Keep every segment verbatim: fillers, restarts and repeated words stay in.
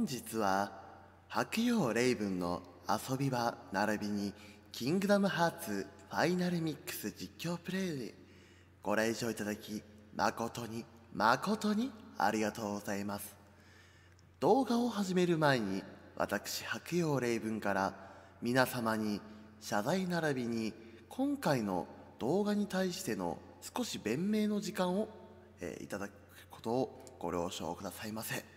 日は白陽レイブンの遊び場並びにキングダムハーツファイナルミックス実況プレイでご来場いただき誠に誠にありがとうございます。動画を始める前に私白陽レイブンから皆様に謝罪並びに今回の動画に対しての少し弁明の時間を、えー、いただくことをご了承くださいませ。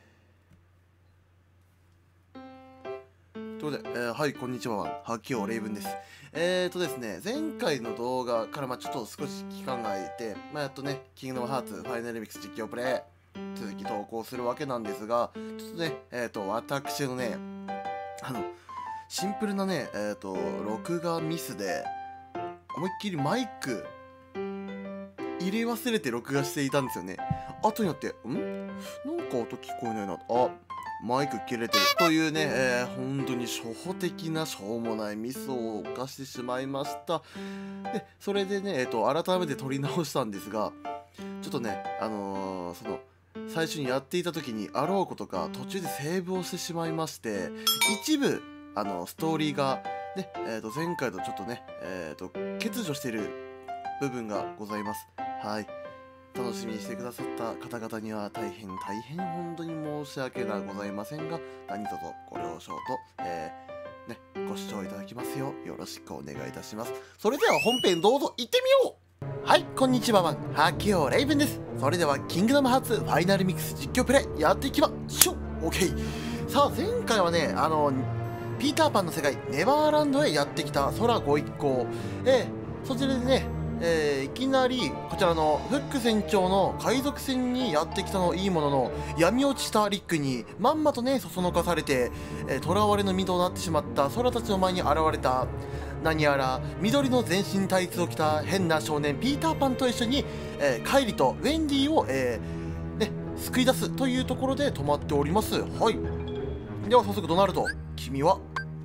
ということで、えー、はい、こんにちは、白陽レイブンです。えーとですね、前回の動画から、まあ、ちょっと少し期間が空いて、まあ、やっとね、キングダムハーツファイナルミックス実況プレイ、続き投稿するわけなんですが、ちょっとね、えーと、私のね、あの、シンプルなね、えーと、録画ミスで、思いっきりマイク、入れ忘れて録画していたんですよね。後になって、んなんか音聞こえないな。あ、マイク切れてるというね、えー、本当に初歩的なしょうもないミスを犯してしまいました。で、それでね、えーと、改めて撮り直したんですが、ちょっとね、あのー、その、最初にやっていた時にあろうことか途中でセーブをしてしまいまして、一部、あの、ストーリーが、ね、えーと、前回とちょっとね、えーと、欠如している部分がございます。はい。楽しみにしてくださった方々には大変大変本当に申し訳がございませんが、何卒ご了承と、えー、ね、ご視聴いただきますようよろしくお願いいたします。それでは本編どうぞ行ってみよう。はい、こんにちは、白陽レイブンです。それではキングダムハーツファイナルミックス実況プレイやっていきましょう。 OK。 さあ、前回はね、あのピーターパンの世界ネバーランドへやってきた空ご一行、えー、そちらでね、えー、いきなりこちらのフック船長の海賊船にやってきたのいいものの、闇落ちしたリックにまんまとねそそのかされて、えー、囚われの身となってしまった空たちの前に現れた何やら緑の全身タイツを着た変な少年ピーターパンと一緒に、えー、カイリとウェンディを、えーね、救い出すというところで止まっております。はい。では早速ドナルド、君は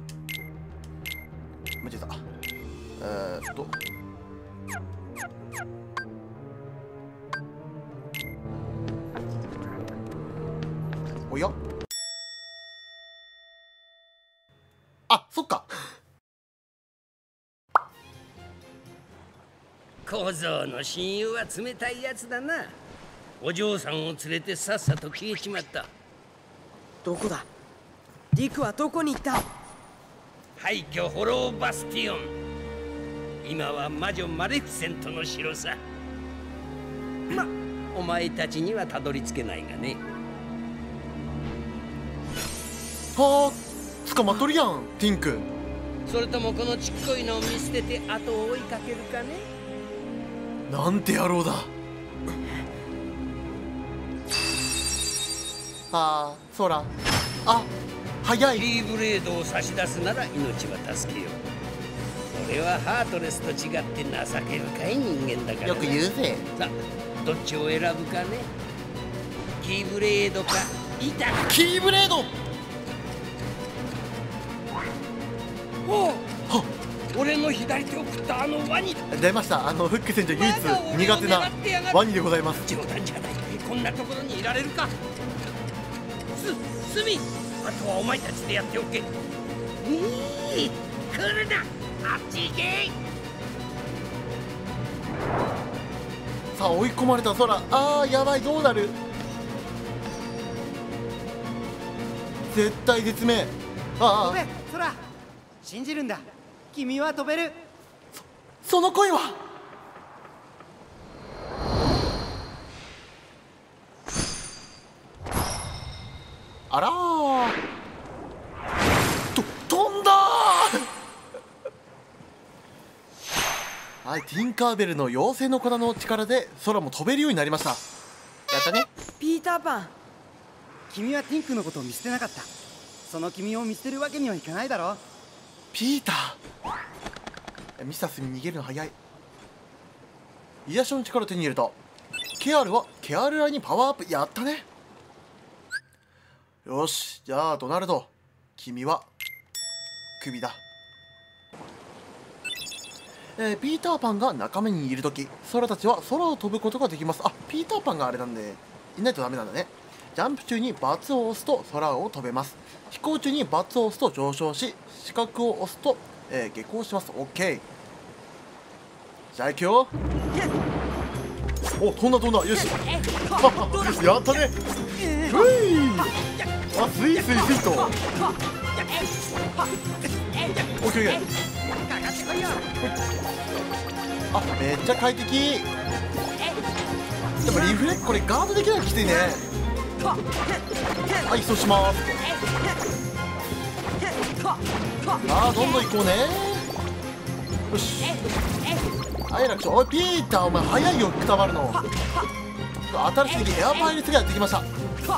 間違えた。えーっとおや、あ、そっか。 小僧の親友は冷たいやつだな。お嬢さんを連れてさっさと消えちまった。 どこだ？リクはどこに行った？ 廃墟ホローバスティオン。今は魔女マレフィセントの城さ。ま、お前たちにはたどり着けないがね。 はあ、捕まっとるやん、ティンク。 それともこのちっこいのを見捨てて後を追いかけるかね。 なんて野郎だ。ああ、そら、あ、早い。 キーブレードを差し出すなら命は助けよう。俺はハートレスと違って情け深い人間だからな。 よく言うぜ。 さあ、どっちを選ぶかね。キーブレードか板か。 キーブレード。 おう、俺の左手を食ったあのワニだ。 出ました。あのフック船長唯一苦手なワニでございます。 冗談じゃない。こんなところにいられるか。す、すみ、あとはお前たちでやっておけ。いい、来るな、あっち行け。 さあ、追い込まれた空。あー、やばい、どうなる。絶対絶命。ああ、 飛べ、空。信じるんだ。君は飛べる。 そ、その声は。あらー、と飛んだーはい、ティンカーベルの妖精の粉の力で空も飛べるようになりました。やったね。 ピーターパン、君はティンクのことを見捨てなかった。その君を見捨てるわけにはいかないだろう。 ピーター、ミスタースミ逃げるの早い。癒しの力を手に入れた。ケアルはケアルラにパワーアップ。やったね。よし、じゃあドナルド、君はクビだ。えー、ピーターパンが仲間にいるとき、空たちは空を飛ぶことができます。あ、ピーターパンがあれなんでいないとダメなんだね。 ジャンプ中にバツを押すと空を飛べます。飛行中にバツを押すと上昇し、四角を押すと、えー、下降します。 OK。 じゃあ行くよ。お、飛んだ飛んだ。よしやったね。ふい、あ、スイスイスイと。オッケーオッケー。あ、めっちゃ快適。でもリフレこれガードできないのきついね。はい、そうします。あー、どんどん行こうね。よし、はい、楽勝。おいピーター、お前早いよ、くたばるの。新しい敵エアパイレーツがやってきました。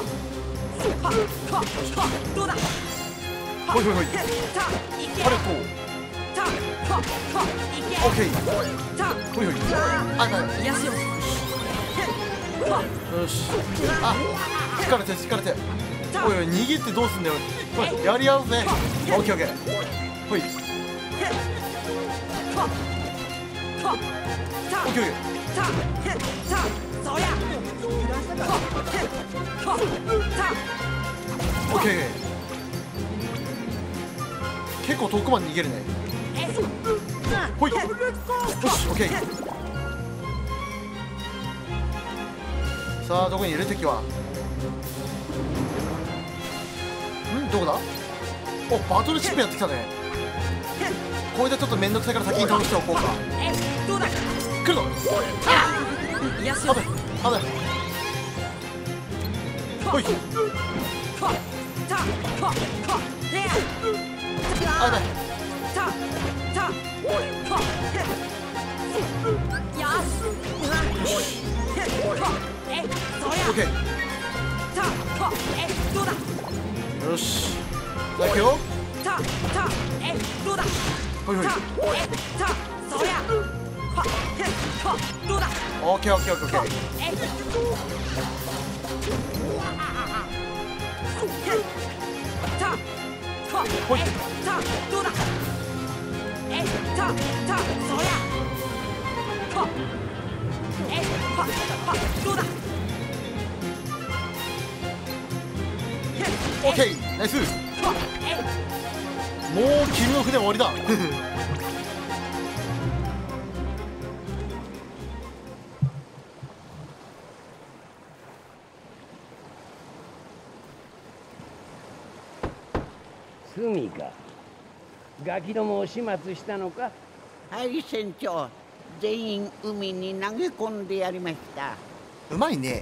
ほいほいほい、パレット。オッケー。ほいほい、あ、だよし、あ、疲れて疲れて。おいおい、逃げてどうすんだよ。おい、やり合うぜ。オッケーオッケー。ほい、オッケーオッケー。オッケー。結構遠くまで逃げるね。ほい、よし、オッケー。さあ、どこにいる敵は。ん、どこだ。お、バトルシップやってきたね。これでちょっとめんどくさいから先に倒しておこうか。来るぞ。危ない危ない。ほい、あ、やばい。オッケー。よし、じゃあ行くよ。ほいほい。オッケーオッケーオッケーオッケー。ほい。オッケー、ナイス。もう君の船終わりだ。 海か。ガキどもを始末したのか。 はい、船長、全員海に投げ込んでやりました。 うまいね。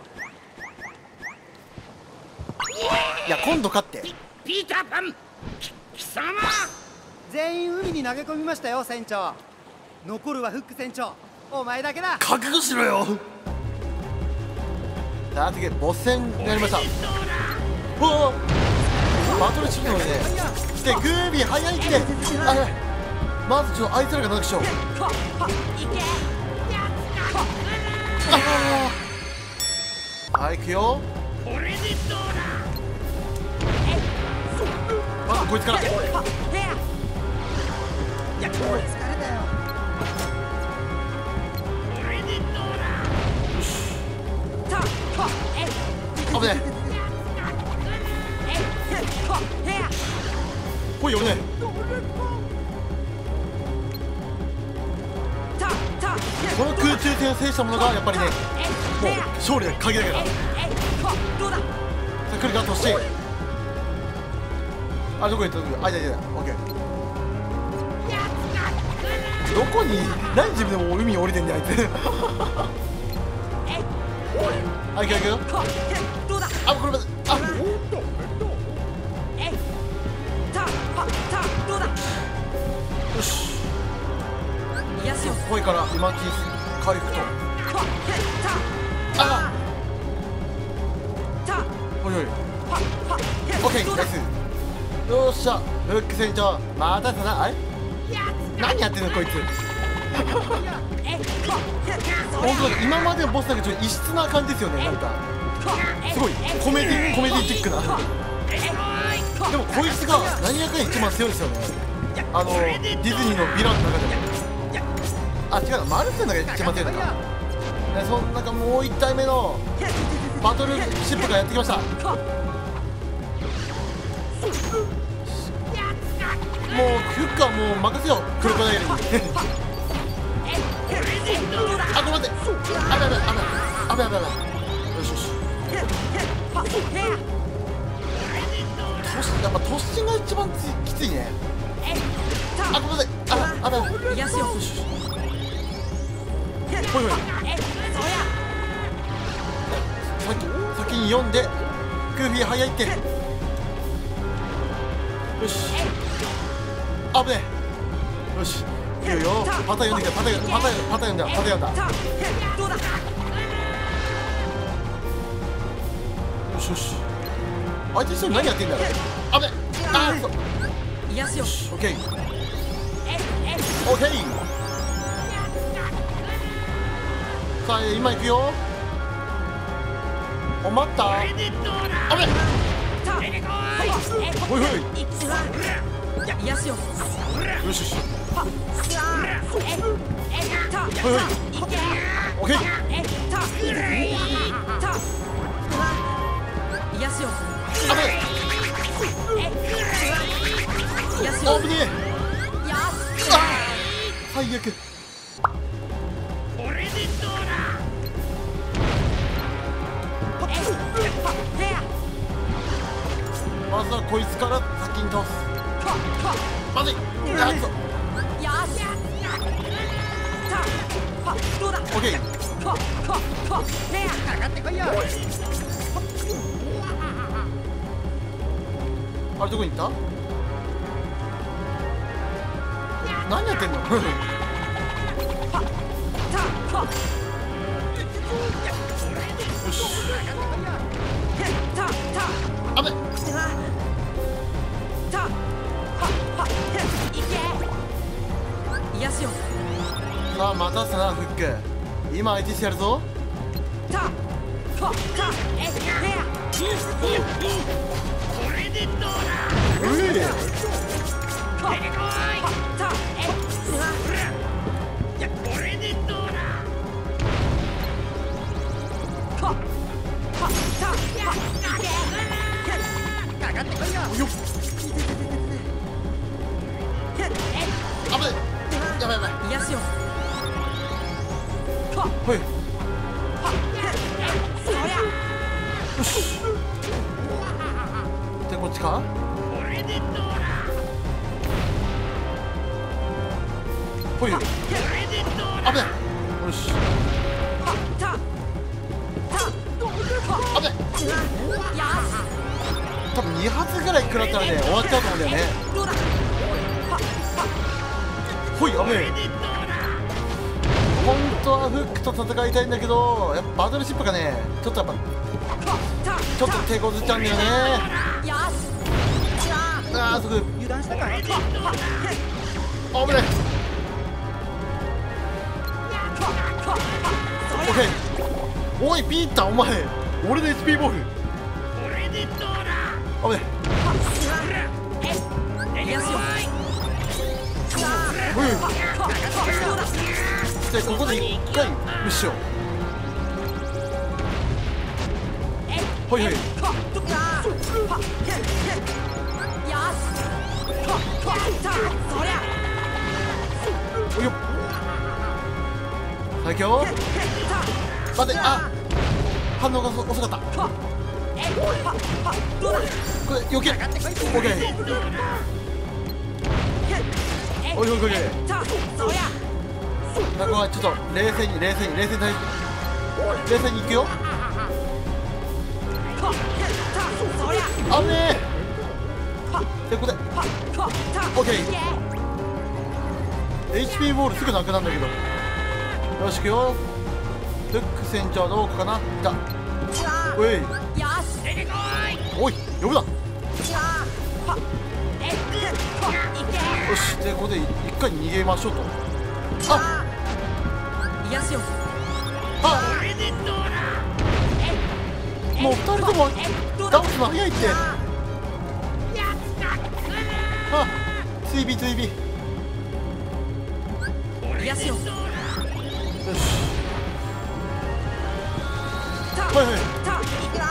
いや、今度勝って。 ピピーターパン、き貴様。 全員海に投げ込みましたよ、船長。残るはフック船長、お前だけだ。 覚悟しろよ。さあ次、ボス戦になりました。おお、バトルチキンをね、来てグービー早いって。あれ、まずちょっとあいつらがなくしよう。あ、はい、行くよ。まずこいつから。危ねえ。ほいよね。この空中戦を制したものがやっぱりね、もう勝利が鍵だから。さあ、来るかとして。あ、どこ行った？あ、いやいやいや、オッケー。どこに、何自分でも海に降りてんねん、あいつ。はい、行くよ。あ、これまで、あ、よし。ぽいから今キー回復と。あ、おいおい。オッケー、ナイス。よっしゃ、フック船長、まただな。あれ、何やってんのこいつ。本当だ、今までのボスだけちょっと異質な感じですよね。なんかすごいコメディコメディチックな。でもこいつが何やかんや一番強いですよね。あのディズニーのヴィランの中でも。あ、違う、マルセンだけ一番強いのか。その中もう一体目のバトルシップがやってきました。もうフックはもう任せよう、クロコダイルに。あ、ごめん待って、あべあべあべあべあべあべ、よしよし。やっぱ突進が一番きついね。あ、ごめんなさい、ああべあべ、よしよし。ほいほい、先先に読んでグーフィー早いって。よし、あぶねえ。よし、いいよいいよ、パターン読んできた、パターンパターンパターン読んだ、パターン読んだ。よしよし、相手の人何やってんだろう。あぶねえ、あーそう、よし、オッケーオッケー。さあ今行くよ。お、待った。あべ、ほいほい、よしよし、ほいほい、オッケー。あべ、あぶねえ、あ最悪。まずはこいつから先に倒す。まずい、あっと、オッケー。あれどこに行った？何やってんの？よし、あべ、さあ待たせたなフック、今相手してやるぞ。うい、よっ、あぶね、やばいやばい、ほい、よし、でこっちか。ほい、あぶね、よし、あぶね、多分に発ぐらい食らったらね終わっちゃうと思うんだよね。ほい、あぶね、本当はフックと戦いたいんだけど、やっぱバトルシップがねちょっとやっぱちょっと手こずっちゃうんだよね。ああ、そこで油断したか。 あぶね、オッケー。おいピーター、お前俺の エイチピー ボール。あぶね、ほい、でここで一回無視しよう。ほいほい、およっ、最強。待って、あ、反応が遅かった。これ避け、オッケー。おいおいおい、ここはちょっと冷静に冷静に冷静に冷静にいくよ。あぶねえ。でここでオッケー。 エイチピー ボールすぐなくなるんだけど、よしいくよ。フック船長どうかな。いた。おいおい、呼ぶな。よし、でここで一回逃げましょうと。ああ、もう二人とも倒すの早いって。あ、追尾追尾。よし、はいはい。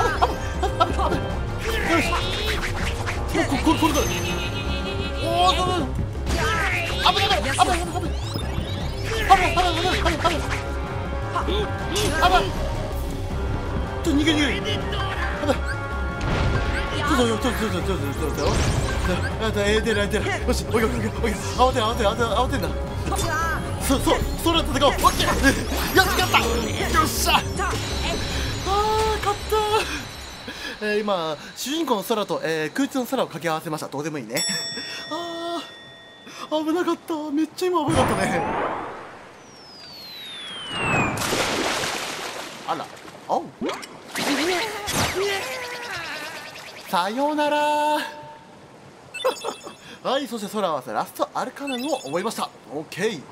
こここれだ。おお、危ない危ない危ない危ない危ない危ない危ない危ない。 あばい。ちょ逃げ逃げ。あばい。ちょっとよちょっとちょっとちょっとちょっとちょっとあとええ出るええ出る。よし、おいおいおいおい、慌てる慌てる慌てる慌てんな。そそそれ戦おう。オッケー。よし勝った。よっしゃ。ああ勝った。えー、今主人公の空と、えー、空中の空を掛け合わせました。どうでもいいね。ああ危なかった。めっちゃ今危なかったね。あら、おう。さようなら。はい、そして空はラストアルカナムを覚えました。オッケー。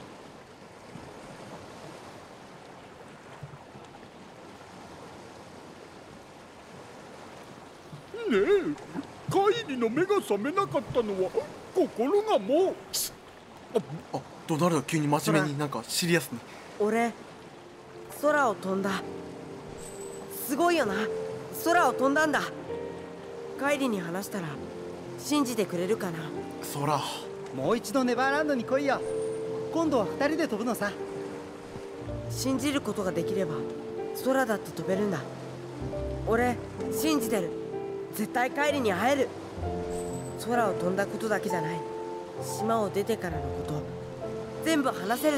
ねえ、カイリの目が覚めなかったのは心がもう。 あ、ドナルド急に真面目になんかシリアスに。 俺空を飛んだ。すごいよな、空を飛んだんだ。カイリに話したら信じてくれるかな。 空、 もう一度ネバーランドに来いよ。今度は二人で飛ぶのさ。 信じることができれば空だって飛べるんだ。俺信じてる。絶対カイリに会える。空を飛んだことだけじゃない、島を出てからのこと全部話せるって。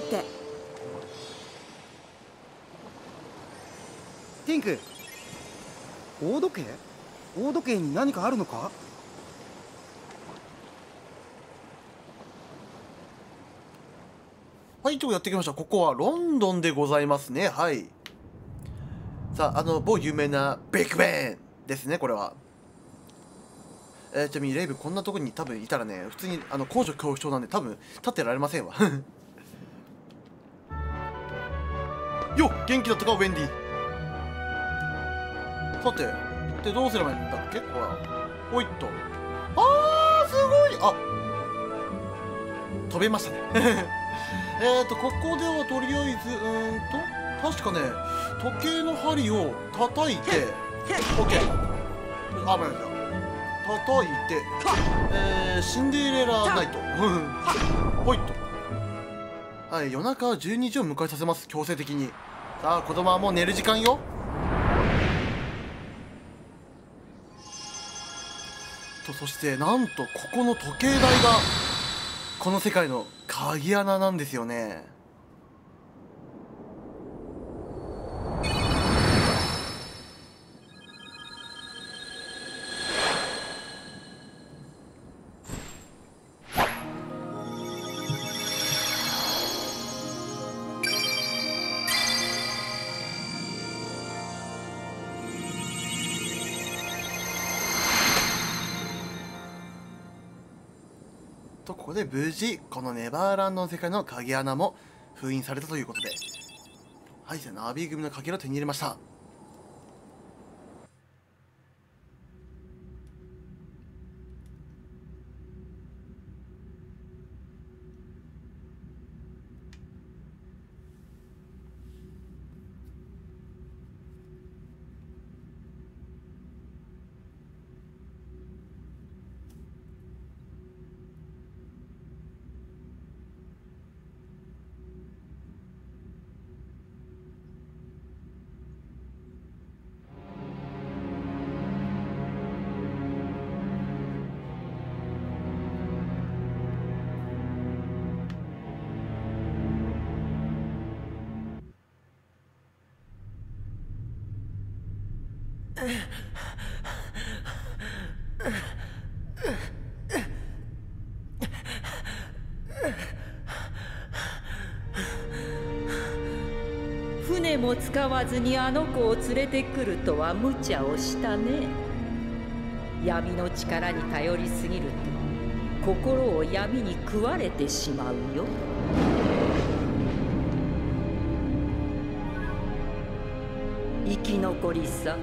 ティンク、大時計大時計に何かあるのか。 はい、とやってきました。ここはロンドンでございますね。はい。さあ、あの某有名なビッグベンですね、これは。えー、ちなみにレイブこんなとこに多分いたらね、普通にあの高所恐怖症なんで多分立ってられませんわ。よっ、元気だったかウェンディ。さて、でどうすればいいんだっけ、ほら。おいっと。あー、すごい。あ、飛べましたね。えっとここではとりあえずうーんと確かね、時計の針を叩いて OK。 あ、まいだ叩いて、えー、シンデレラナイトほいっと。はい、夜中じゅうにじを迎えさせます、強制的に。さあ子供はもう寝る時間よ。とそしてなんとここの時計台がこの世界の鍵穴なんですよね。とここで無事このネバーランドの世界の鍵穴も封印されたということで、はい、ナビ組の鍵を手に入れました。 船も使わずにあの子を連れてくるとは無茶をしたね。闇の力に頼りすぎると心を闇に食われてしまうよ。生き残りさ。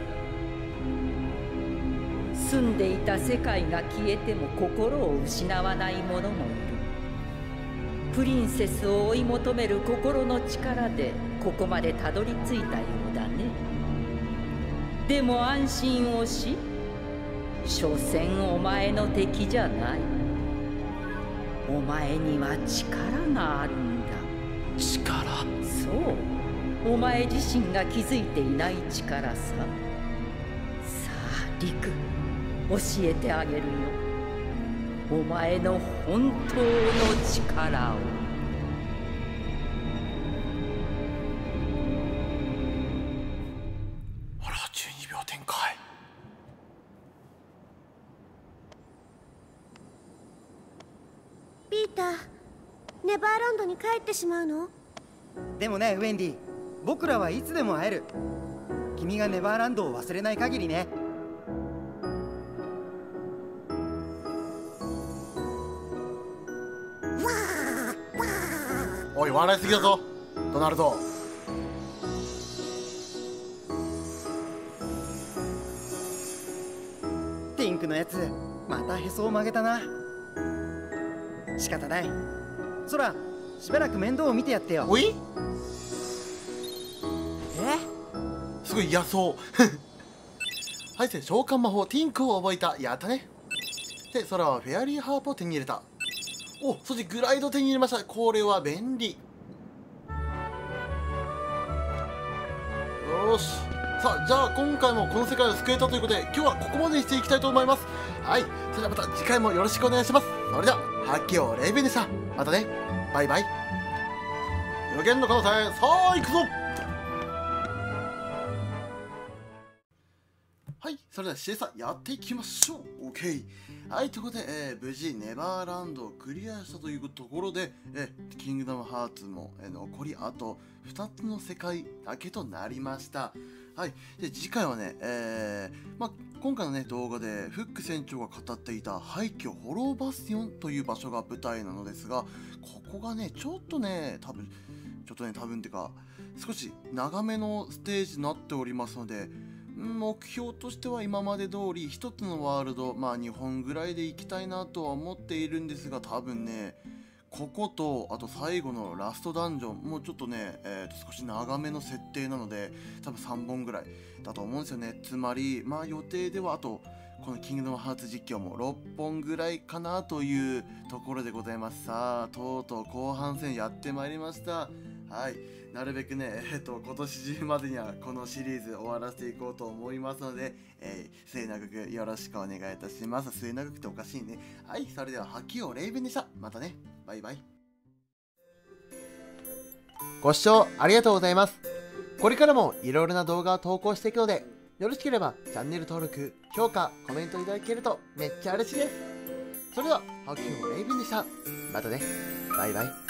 住んでいた世界が消えても心を失わない者もいる。プリンセスを追い求める心の力でここまでたどり着いたようだね。でも安心をし、所詮お前の敵じゃない。お前には力があるんだ。 力？ そう、 お前自身が気づいていない力さ。さあリク、教えてあげるよ、お前の本当の力を。 あら、じゅうにびょう展開。 ピーター、ネバーランドに帰ってしまうの？ でもねウェンディ、僕らはいつでも会える。君がネバーランドを忘れない限りね。 おい、笑いすぎだぞドナルド。 ティンクのやつまたへそを曲げたな。仕方ない。そらしばらく面倒を見てやってよ。 おい、 えすごい嫌そうはい、で召喚魔法ティンクを覚えた。やったね。で空はフェアリーハープを手に入れた。お、そしてグライド手に入れました。これは便利。よし、さあじゃあ今回もこの世界を救えたということで今日はここまでにしていきたいと思います。はい、それではまた次回もよろしくお願いします。それではハッキオレイベンでした。またね、バイバイ。予言の可能性、さあ行くぞ。はい、それではシエさんやっていきましょう。 OK。 はい、ということで、えー無事ネバーランドをクリアしたというところで、えーキングダムハーツも、えー残りあとふたつの世界だけとなりました。はい、で次回はね、えーまあ、今回のね動画でフック船長が語っていた廃墟ホローバスティオンという場所が舞台なのですが、ここがねちょっとね多分ちょっとね多分っていうか少し長めのステージになっておりますので、目標としては今まで通りひとつのワールド、まあにほんぐらいで行きたいなとは思っているんですが、多分ねこことあと最後のラストダンジョンもうちょっとね、えー、と少し長めの設定なので多分さんぼんぐらいだと思うんですよね。つまりまあ予定ではあとこのキングダムハーツ実況もろっぽんぐらいかなというところでございます。さあとうとう後半戦やってまいりました。はい、なるべくね、えっと、今年中までにはこのシリーズ終わらせていこうと思いますので、えー、末永くよろしくお願いいたします。末永くっておかしいね。はい、それでは、ハキオレイベンでした。またね、バイバイ。ご視聴ありがとうございます。これからもいろいろな動画を投稿していくので、よろしければチャンネル登録、評価、コメントいただけるとめっちゃ嬉しいです。それでは、ハキオレイベンでした。またね、バイバイ。